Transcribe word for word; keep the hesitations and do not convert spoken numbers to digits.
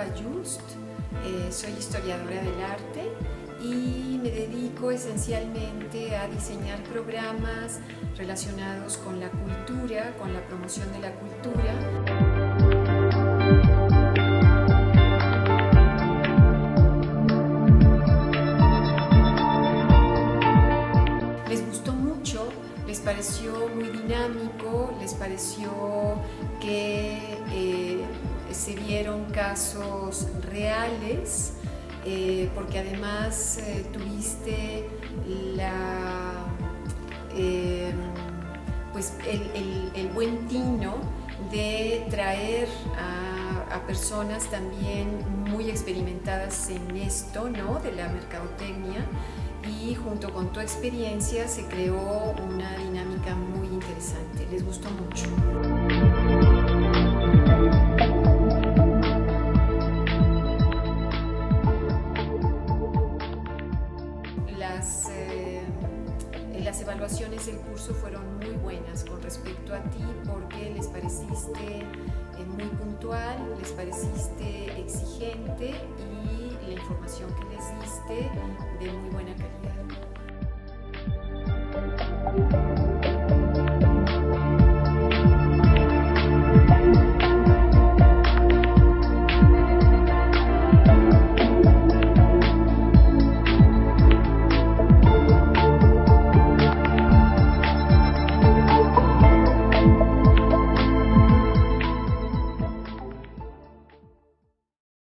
Just, eh, soy historiadora del arte y me dedico esencialmente a diseñar programas relacionados con la cultura, con la promoción de la cultura. Les gustó mucho, les pareció muy dinámico, les pareció que eh, se vieron casos reales, eh, porque además eh, tuviste la, eh, pues el, el, el buen tino de traer a, a personas también muy experimentadas en esto, ¿no?, de la mercadotecnia, y junto con tu experiencia se creó una dinámica muy interesante. Les gustó mucho. Las, eh, las evaluaciones del curso fueron muy buenas con respecto a ti, porque les pareciste eh, muy puntual, les pareciste exigente y la información que les diste de muy buena calidad.